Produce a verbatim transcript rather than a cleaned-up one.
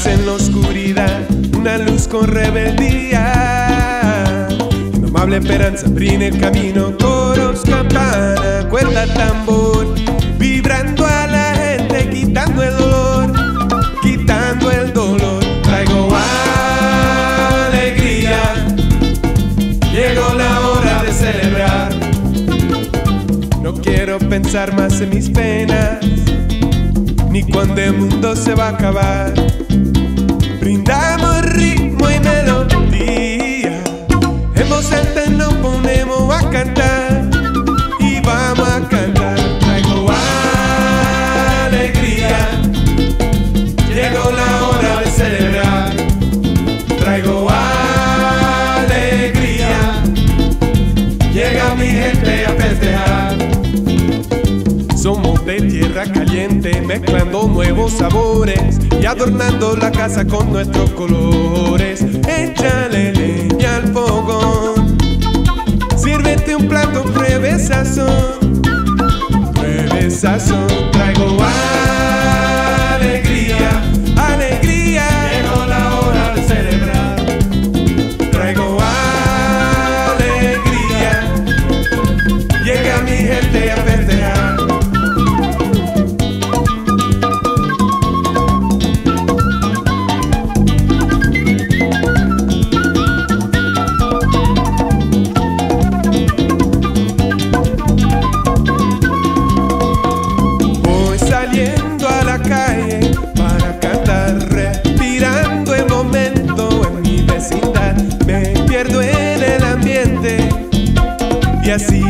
paz en la oscuridad, una luz con rebeldía. Indomable esperanza brina el camino, coros, campana, cuerda, tambor, vibrando a la gente, quitando el dolor, quitando el dolor. Traigo alegría, llegó la hora de celebrar. No quiero pensar más en mis penas, ni cuando el mundo se va a acabar. Brindamos ritmo y melodía, en voz alta nos ponemos a cantar y vamos a cantar. Traigo alegría, llegó la hora de celebrar. Traigo alegría, llega mi gente a festejar. Somos de tierra caliente, mezclando nuevos sabores y adornando la casa con nuestros colores. Échale leña al fogón, sírvete un plato, pruebe sazón, pruebe sazón. Traigo alegría, alegría, llegó la hora de celebrar. Traigo alegría, llega mi gente a festejar. Saliendo a la calle para cantar, respirando el momento en mi vecindad. Me pierdo en el ambiente y así